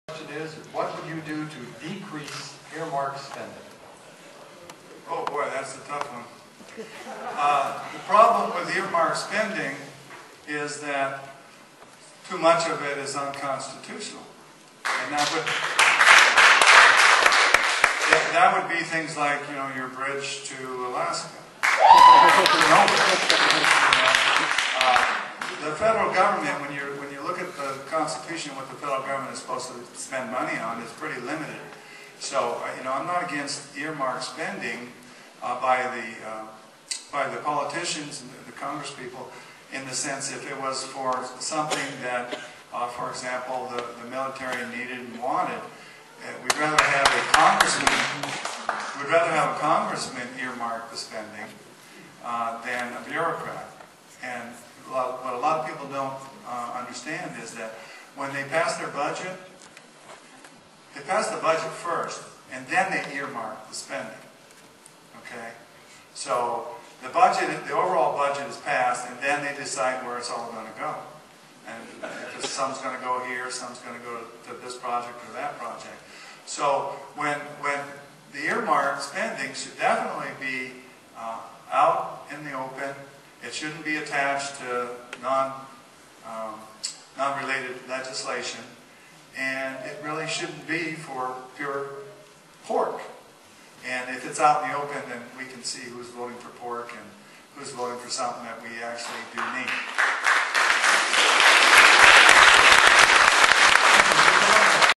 Question is, what would you do to decrease earmark spending? Oh boy, that's a tough one. The problem with earmark spending is that too much of it is unconstitutional. And that would be things like, your bridge to Alaska. The federal government, when you look at the Constitution, what the federal government is supposed to spend money on, is pretty limited. So, I'm not against earmark spending by the politicians and the Congress people, in the sense if it was for something that, for example, the military needed and wanted. We'd rather have a congressman earmark the spending than a bureaucrat. And what a lot of people don't understand is that when they pass their budget, they pass the budget first, and then they earmark the spending. Okay? So the overall budget is passed, and then they decide where it's all going to go. And if some's going to go here, some's going to go to this project or that project. So when the earmark spending should definitely be out in the open. It shouldn't be attached to non-related legislation, and it really shouldn't be for pure pork. And if it's out in the open, then we can see who's voting for pork and who's voting for something that we actually do need.